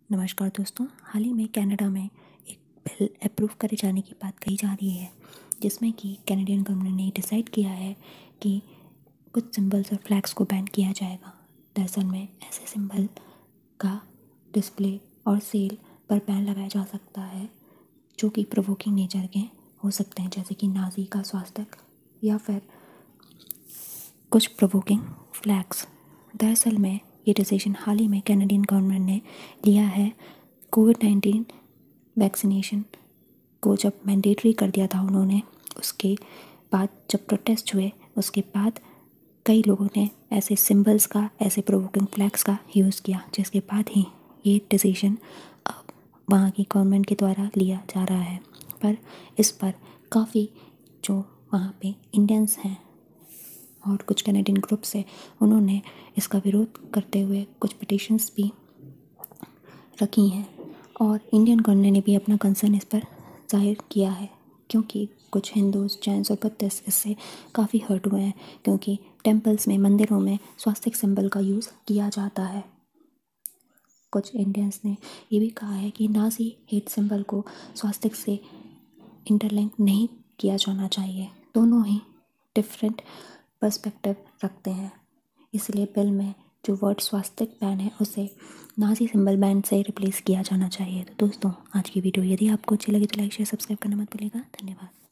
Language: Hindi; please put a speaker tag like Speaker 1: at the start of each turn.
Speaker 1: नमस्कार दोस्तों। हाल ही में कनाडा में एक बिल अप्रूव करे जाने की बात कही जा रही है, जिसमें कि कैनेडियन गवर्नमेंट ने डिसाइड किया है कि कुछ सिंबल्स और फ्लैग्स को बैन किया जाएगा। दरअसल में ऐसे सिंबल का डिस्प्ले और सेल पर बैन लगाया जा सकता है जो कि प्रोवोकिंग नेचर के हो सकते हैं, जैसे कि नाज़ी का स्वास्तिक या फिर कुछ प्रोवोकिंग फ्लैग्स। दरअसल में ये डिसीजन हाल ही में कैनेडियन गवर्नमेंट ने लिया है। कोविड-19 वैक्सीनेशन को जब मैंडेटरी कर दिया था उन्होंने, उसके बाद जब प्रोटेस्ट हुए उसके बाद कई लोगों ने ऐसे सिंबल्स का, ऐसे प्रोवोकिंग फ्लैग्स का यूज़ किया, जिसके बाद ही ये डिसीजन अब वहाँ की गवर्नमेंट के द्वारा लिया जा रहा है। पर इस पर काफ़ी जो वहाँ पे इंडियंस हैं और कुछ कैनेडियन ग्रुप्स है, उन्होंने इसका विरोध करते हुए कुछ पिटिशंस भी रखी हैं और इंडियन गवर्नमेंट ने भी अपना कंसर्न इस पर जाहिर किया है, क्योंकि कुछ हिंदूज, जैन्स और बुद्धिस्ट इससे काफ़ी हर्ट हुए हैं, क्योंकि टेम्पल्स में, मंदिरों में स्वास्तिक सिंबल का यूज़ किया जाता है। कुछ इंडियंस ने ये भी कहा है कि नाज़ी हेट सिंबल को स्वास्तिक से इंटरलिंक नहीं किया जाना चाहिए। दोनों ही डिफरेंट पर्सपेक्टिव रखते हैं, इसलिए बिल में जो वर्ड स्वास्तिक बैन है उसे नाज़ी सिंबल बैन से रिप्लेस किया जाना चाहिए। तो दोस्तों, आज की वीडियो यदि आपको अच्छी लगी तो लाइक, शेयर, सब्सक्राइब करना मत भूलिएगा। धन्यवाद।